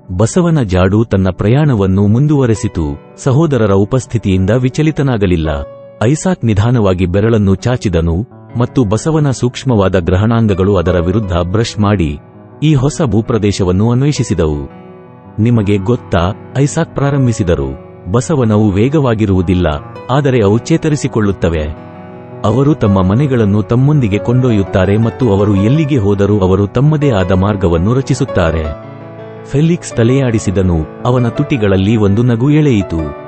ಬಸವನ ಜಾಡು ತನ್ನ ಪ್ರಯಾಣವನ್ನು ಮುಂದುವರೆಸಿತು. ಸಹೋದರರ ಉಪಸ್ಥಿತಿಯಿಂದ ವಿಚಲಿತನಾಗಲಿಲ್ಲ. ಐಸಾಕ್ ನಿಧಾನವಾಗಿ ಬೆರಳನ್ನು ಚಾಚಿದನು ಮತ್ತು ಬಸವನ ಸೂಕ್ಷ್ಮವಾದ ಗ್ರಹಣಾಂಗಗಳು ಅದರ ವಿರುದ್ಧ ಬ್ರಷ್ ಮಾಡಿ ಈ ಹೊಸ ಭೂಪ್ರದೇಶವನ್ನು ಅನ್ವೇಷಿಸಿದವು. ನಿಮಗೆ ಗೊತ್ತಾ, ಐಸಾಕ್ ಪ್ರಾರಂಭಿಸಿದರು, ಬಸವನವು ವೇಗವಾಗಿರುವುದಿಲ್ಲ, ಆದರೆ ಅವು ಚೇತರಿಸಿಕೊಳ್ಳುತ್ತವೆ. ಅವರು ತಮ್ಮ ಮನೆಗಳನ್ನು ತಮ್ಮೊಂದಿಗೆ ಕೊಂಡೊಯ್ಯುತ್ತಾರೆ ಮತ್ತು ಅವರು ಎಲ್ಲಿಗೆ ಹೋದರೂ ಅವರು ತಮ್ಮದೇ ಆದ ಮಾರ್ಗವನ್ನು ರಚಿಸುತ್ತಾರೆ. ಫೆಲಿಕ್ಸ್ ತಲೆಯಾಡಿಸಿದನು, ಅವನ ತುಟಿಗಳಲ್ಲಿ ಒಂದು ನಗು ಎಳೆಯಿತು.